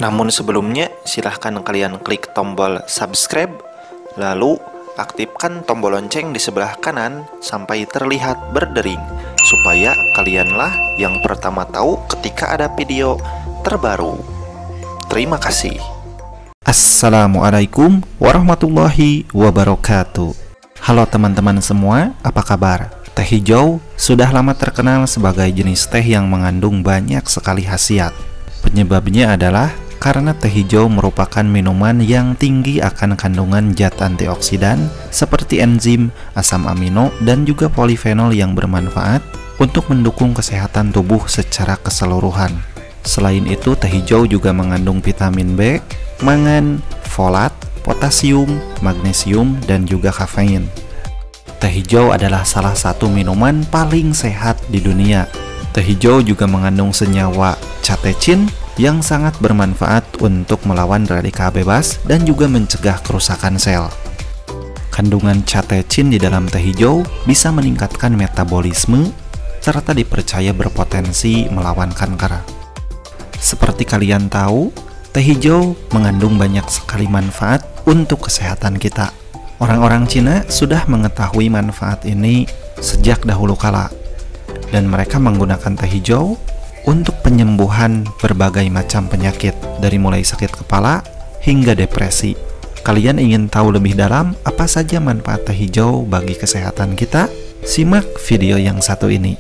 Namun sebelumnya, silahkan kalian klik tombol subscribe, lalu aktifkan tombol lonceng di sebelah kanan sampai terlihat berdering, supaya kalianlah yang pertama tahu ketika ada video terbaru. Terima kasih. Assalamualaikum warahmatullahi wabarakatuh. Halo teman-teman semua, apa kabar? Teh hijau sudah lama terkenal sebagai jenis teh yang mengandung banyak sekali khasiat. Penyebabnya adalah karena teh hijau merupakan minuman yang tinggi akan kandungan zat antioksidan seperti enzim, asam amino, dan juga polifenol yang bermanfaat untuk mendukung kesehatan tubuh secara keseluruhan. Selain itu, teh hijau juga mengandung vitamin B, mangan, folat, potasium, magnesium, dan juga kafein. Teh hijau adalah salah satu minuman paling sehat di dunia. Teh hijau juga mengandung senyawa catechin yang sangat bermanfaat untuk melawan radikal bebas dan juga mencegah kerusakan sel. Kandungan catechin di dalam teh hijau bisa meningkatkan metabolisme serta dipercaya berpotensi melawan kanker. Seperti kalian tahu, teh hijau mengandung banyak sekali manfaat untuk kesehatan kita. Orang-orang Cina sudah mengetahui manfaat ini sejak dahulu kala, dan mereka menggunakan teh hijau untuk penyembuhan berbagai macam penyakit, dari mulai sakit kepala hingga depresi. Kalian ingin tahu lebih dalam apa saja manfaat teh hijau bagi kesehatan kita? Simak video yang satu ini.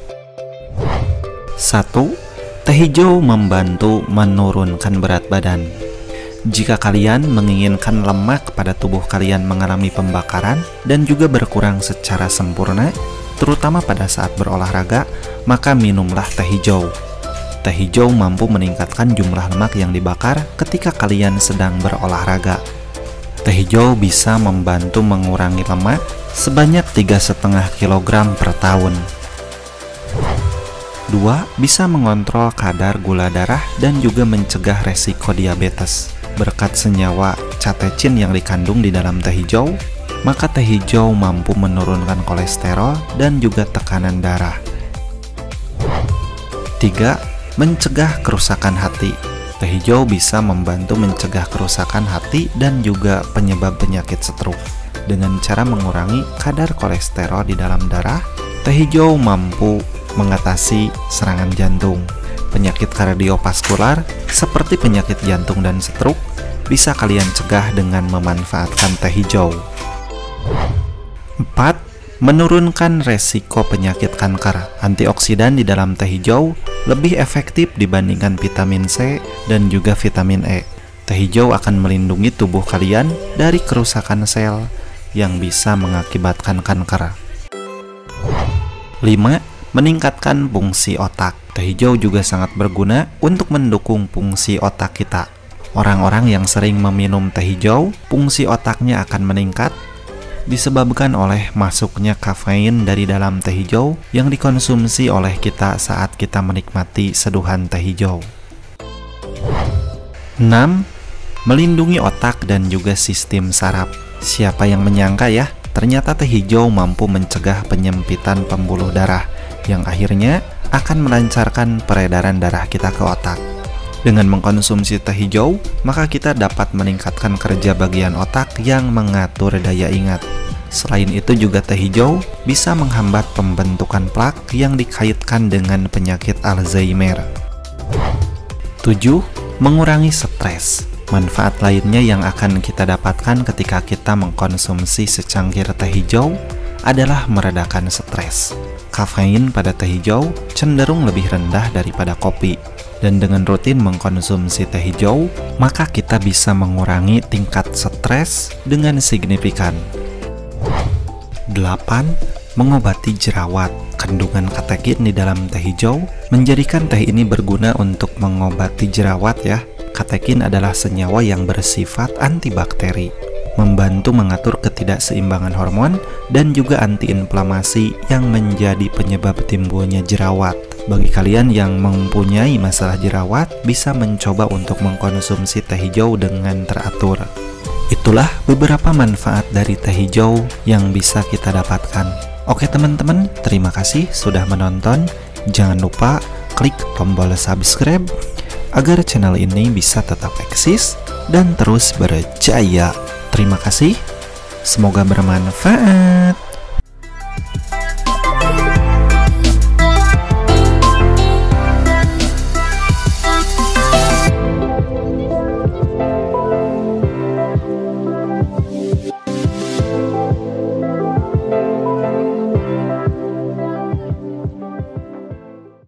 1. Teh hijau membantu menurunkan berat badan. Jika kalian menginginkan lemak pada tubuh kalian mengalami pembakaran dan juga berkurang secara sempurna, terutama pada saat berolahraga, maka minumlah teh hijau. Teh hijau mampu meningkatkan jumlah lemak yang dibakar ketika kalian sedang berolahraga. Teh hijau bisa membantu mengurangi lemak sebanyak 3,5 kg per tahun. 2. Bisa mengontrol kadar gula darah dan juga mencegah resiko diabetes. Berkat senyawa catechin yang dikandung di dalam teh hijau, maka teh hijau mampu menurunkan kolesterol dan juga tekanan darah. 3. Mencegah kerusakan hati. Teh hijau bisa membantu mencegah kerusakan hati dan juga penyebab penyakit stroke. Dengan cara mengurangi kadar kolesterol di dalam darah, teh hijau mampu mengatasi serangan jantung. Penyakit kardiovaskular seperti penyakit jantung dan stroke bisa kalian cegah dengan memanfaatkan teh hijau. 4. Menurunkan resiko penyakit kanker. Antioksidan di dalam teh hijau lebih efektif dibandingkan vitamin C dan juga vitamin E. Teh hijau akan melindungi tubuh kalian dari kerusakan sel yang bisa mengakibatkan kanker. 5. Meningkatkan fungsi otak. Teh hijau juga sangat berguna untuk mendukung fungsi otak kita. Orang-orang yang sering meminum teh hijau, fungsi otaknya akan meningkat disebabkan oleh masuknya kafein dari dalam teh hijau yang dikonsumsi oleh kita saat kita menikmati seduhan teh hijau. 6. Melindungi otak dan juga sistem saraf. Siapa yang menyangka ya, ternyata teh hijau mampu mencegah penyempitan pembuluh darah yang akhirnya akan melancarkan peredaran darah kita ke otak. Dengan mengkonsumsi teh hijau, maka kita dapat meningkatkan kerja bagian otak yang mengatur daya ingat. Selain itu juga teh hijau bisa menghambat pembentukan plak yang dikaitkan dengan penyakit Alzheimer. 7. Mengurangi stres. Manfaat lainnya yang akan kita dapatkan ketika kita mengkonsumsi secangkir teh hijau adalah meredakan stres. Kafein pada teh hijau cenderung lebih rendah daripada kopi, dan dengan rutin mengkonsumsi teh hijau, maka kita bisa mengurangi tingkat stres dengan signifikan. 8. Mengobati jerawat. Kandungan katekin di dalam teh hijau menjadikan teh ini berguna untuk mengobati jerawat ya. Katekin adalah senyawa yang bersifat antibakteri, membantu mengatur ketidakseimbangan hormon dan juga antiinflamasi yang menjadi penyebab timbulnya jerawat. Bagi kalian yang mempunyai masalah jerawat, bisa mencoba untuk mengkonsumsi teh hijau dengan teratur. Itulah beberapa manfaat dari teh hijau yang bisa kita dapatkan. Oke teman-teman, terima kasih sudah menonton. Jangan lupa klik tombol subscribe agar channel ini bisa tetap eksis dan terus berjaya. Terima kasih, semoga bermanfaat.